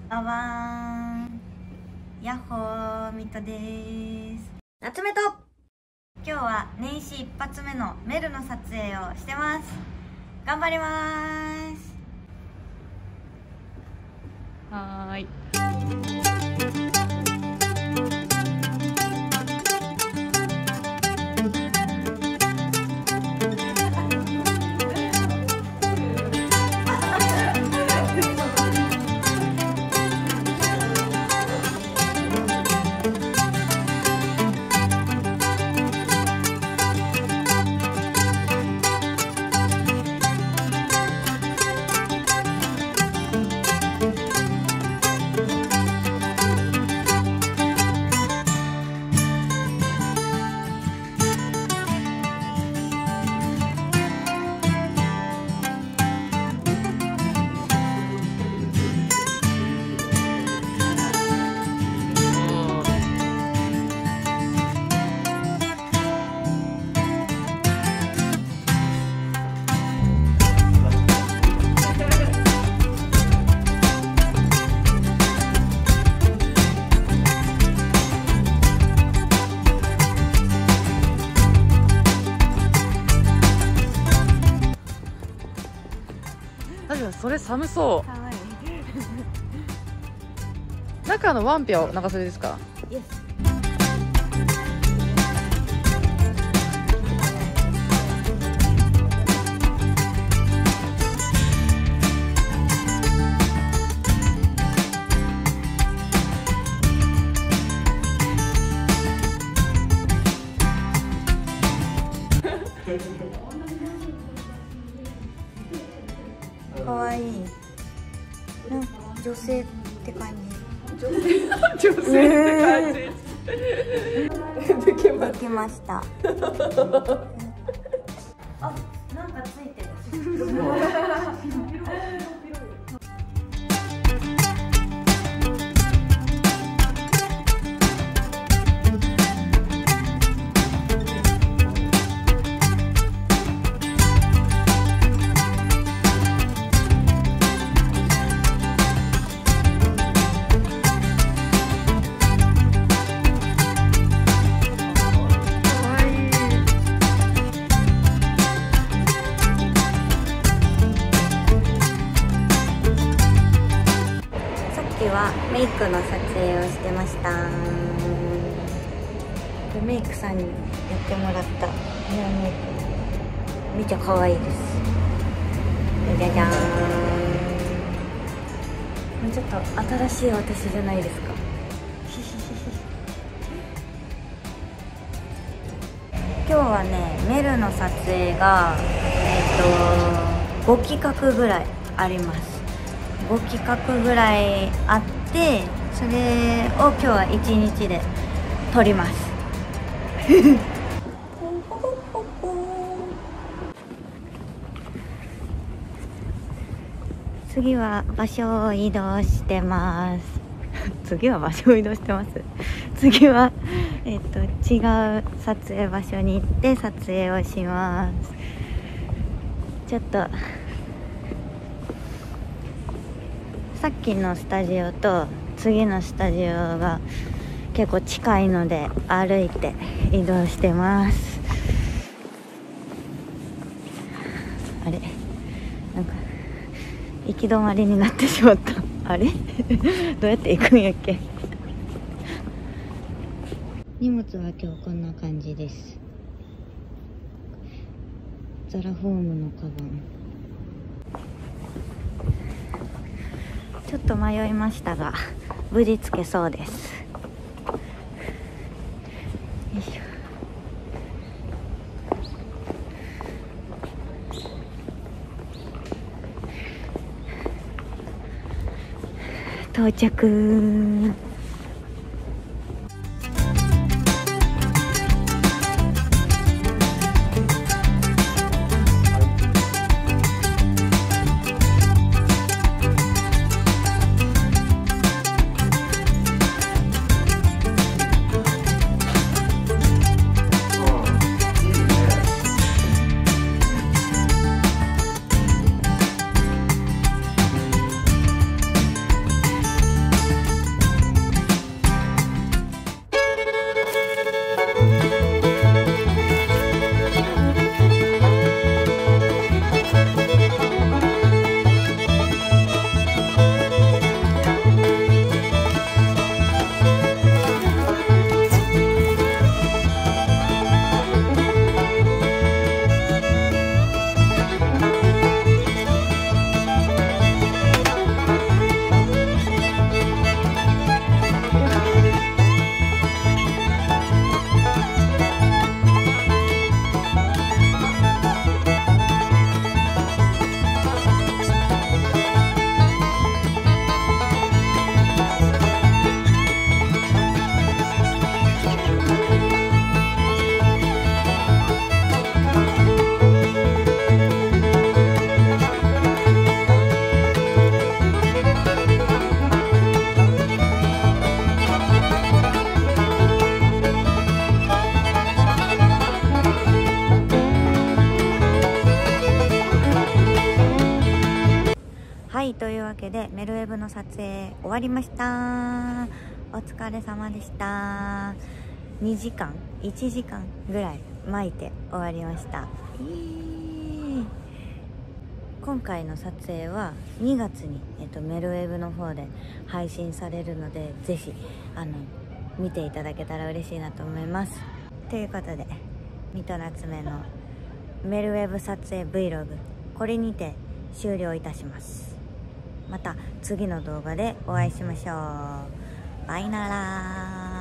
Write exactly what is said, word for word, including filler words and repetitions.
あわーん、やっほー、ミトです。夏目と今日は年始一発目のメルの撮影をしてます。頑張りまーす。 はーい。それ寒そう。中のワンピは長袖ですか？ イエス。かわいい。なんか女性って感じ。女性女性って感じ。できまできました。あ、なんかついてる。はメイクの撮影をしてました。メイクさんにやってもらったヘアメイクめっちゃ可愛いです。じゃじゃーん。ちょっと新しい私じゃないですか。今日はね、メルの撮影がえっとご企画ぐらいあります。ご企画ぐらいあって、それを今日はいちにちで撮ります。次は場所を移動してます。次は場所を移動してます。次はえっと違う撮影場所に行って撮影をします。ちょっとさっきのスタジオと次のスタジオが結構近いので歩いて移動してます。あれ、なんか行き止まりになってしまった。あれどうやって行くんやっけ。荷物は今日こんな感じです。ザラフォームのカバン。ちょっと迷いましたが無事つけそうです。よいしょ。到着。 はいというわけでメルウェブの撮影終わりました。お疲れ様でした。にじかんいちじかんぐらい巻いて終わりました。今回の撮影はにがつに、えっと、メルウェブの方で配信されるので、ぜひあの見ていただけたら嬉しいなと思います。ということで水戸夏目のメルウェブ撮影 Vlog これにて終了いたします。また次の動画でお会いしましょう。バイナラー。